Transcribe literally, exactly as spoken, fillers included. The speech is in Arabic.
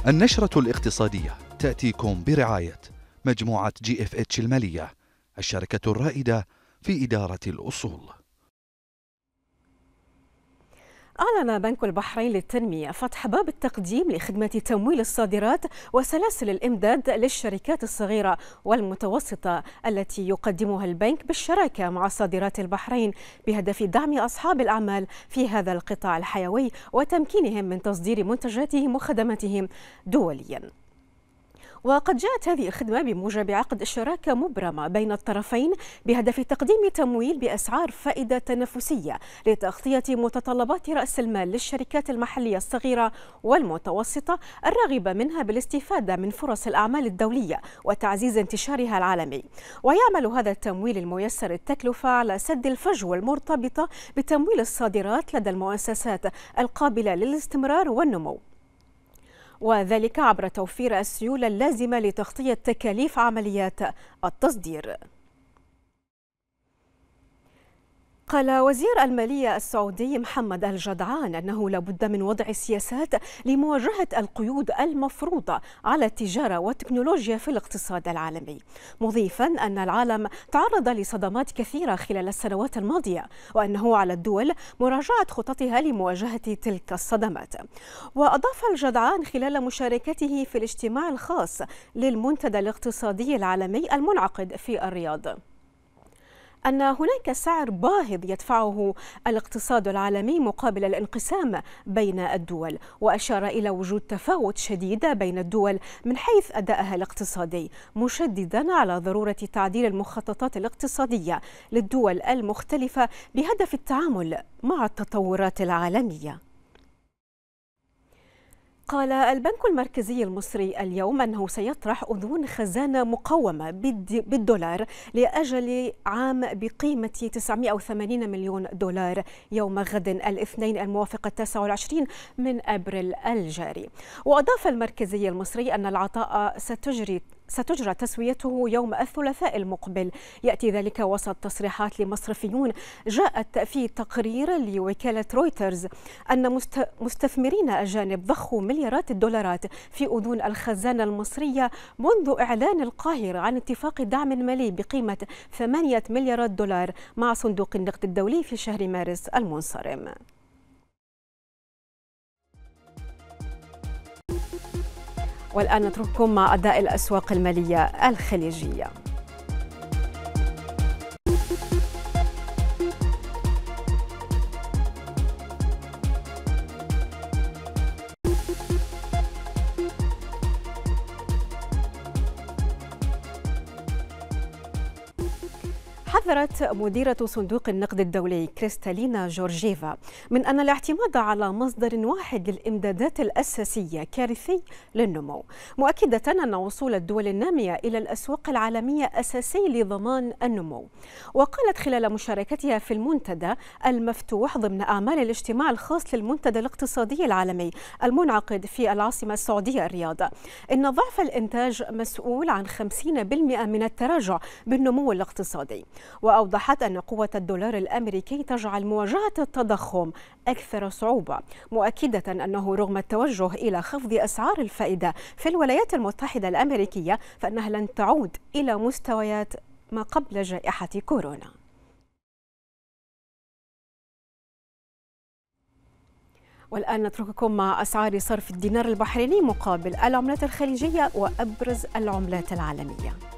النشرة الاقتصادية تأتيكم برعاية مجموعة جي اف اتش المالية، الشركة الرائدة في إدارة الأصول. أعلن بنك البحرين للتنمية فتح باب التقديم لخدمة تمويل الصادرات وسلاسل الإمداد للشركات الصغيرة والمتوسطة التي يقدمها البنك بالشراكة مع صادرات البحرين، بهدف دعم أصحاب الأعمال في هذا القطاع الحيوي وتمكينهم من تصدير منتجاتهم وخدماتهم دولياً. وقد جاءت هذه الخدمة بموجب عقد شراكة مبرمة بين الطرفين بهدف تقديم تمويل بأسعار فائدة تنافسية لتغطية متطلبات رأس المال للشركات المحلية الصغيرة والمتوسطة الراغبة منها بالاستفادة من فرص الأعمال الدولية وتعزيز انتشارها العالمي. ويعمل هذا التمويل الميسر التكلفة على سد الفجوة المرتبطة بتمويل الصادرات لدى المؤسسات القابلة للاستمرار والنمو، وذلك عبر توفير السيولة اللازمة لتغطية تكاليف عمليات التصدير. قال وزير المالية السعودي محمد الجدعان أنه لابد من وضع سياسات لمواجهة القيود المفروضة على التجارة والتكنولوجيا في الاقتصاد العالمي، مضيفا أن العالم تعرض لصدمات كثيرة خلال السنوات الماضية وأنه على الدول مراجعة خططها لمواجهة تلك الصدمات. وأضاف الجدعان خلال مشاركته في الاجتماع الخاص للمنتدى الاقتصادي العالمي المنعقد في الرياض أن هناك سعر باهظ يدفعه الاقتصاد العالمي مقابل الانقسام بين الدول، وأشار إلى وجود تفاوت شديد بين الدول من حيث أدائها الاقتصادي، مشددا على ضرورة تعديل المخططات الاقتصادية للدول المختلفة بهدف التعامل مع التطورات العالمية. قال البنك المركزي المصري اليوم أنه سيطرح أذون خزانة مقومة بالدولار لأجل عام بقيمة تسعمئة وثمانين مليون دولار يوم غد الاثنين الموافق التاسع والعشرين من أبريل الجاري. وأضاف المركزي المصري أن العطاء ستجري ستجرى تسويته يوم الثلاثاء المقبل. يأتي ذلك وسط تصريحات لمصرفيون جاءت في تقرير لوكالة رويترز أن مستثمرين أجانب ضخوا مليارات الدولارات في أذون الخزانة المصرية منذ إعلان القاهرة عن اتفاق دعم مالي بقيمة ثمانية مليارات دولار مع صندوق النقد الدولي في شهر مارس المنصرم. والآن نترككم مع أداء الأسواق المالية الخليجية. حذرت مديرة صندوق النقد الدولي كريستالينا جورجيفا من أن الاعتماد على مصدر واحد للإمدادات الأساسية كارثي للنمو، مؤكدة أن وصول الدول النامية إلى الأسواق العالمية أساسي لضمان النمو. وقالت خلال مشاركتها في المنتدى المفتوح ضمن أعمال الاجتماع الخاص للمنتدى الاقتصادي العالمي المنعقد في العاصمة السعودية الرياض إن ضعف الإنتاج مسؤول عن خمسين بالمئة من التراجع بالنمو الاقتصادي. وأوضحت أن قوة الدولار الأمريكي تجعل مواجهة التضخم أكثر صعوبة، مؤكدة أنه رغم التوجه إلى خفض أسعار الفائدة في الولايات المتحدة الأمريكية فإنها لن تعود إلى مستويات ما قبل جائحة كورونا. والآن نترككم مع أسعار صرف الدينار البحريني مقابل العملات الخليجية وأبرز العملات العالمية.